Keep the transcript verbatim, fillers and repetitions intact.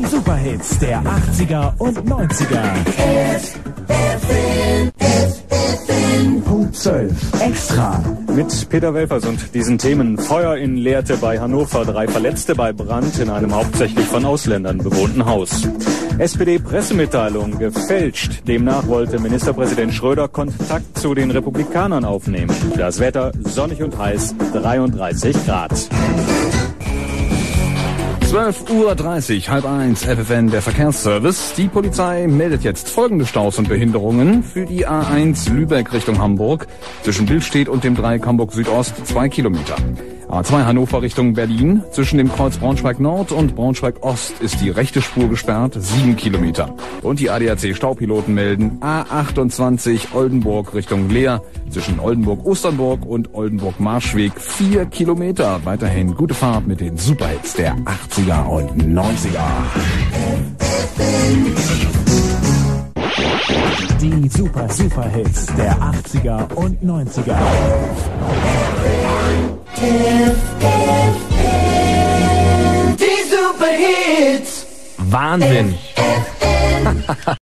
Die Superhits der achtziger und neunziger. Punkt zwölf. Extra. Mit Peter Welfers und diesen Themen: Feuer in Lehrte bei Hannover, drei Verletzte bei Brand in einem hauptsächlich von Ausländern bewohnten Haus. S P D-Pressemitteilung gefälscht. Demnach wollte Ministerpräsident Schröder Kontakt zu den Republikanern aufnehmen. Das Wetter sonnig und heiß, dreiunddreißig Grad. zwölf Uhr dreißig, halb eins, F F N, der Verkehrsservice. Die Polizei meldet jetzt folgende Staus und Behinderungen für die A eins Lübeck Richtung Hamburg. Zwischen Billstedt und dem Dreieck Hamburg Südost zwei Kilometer. A zwei Hannover Richtung Berlin. Zwischen dem Kreuz Braunschweig Nord und Braunschweig Ost ist die rechte Spur gesperrt, sieben Kilometer. Und die A D A C Staupiloten melden A achtundzwanzig Oldenburg Richtung Leer. Zwischen Oldenburg-Osternburg und Oldenburg-Marschweg vier Kilometer. Weiterhin gute Fahrt mit den Superhits der achtziger und neunziger. Die Super Superhits der achtziger und neunziger. Die Superhits. Wahnsinn!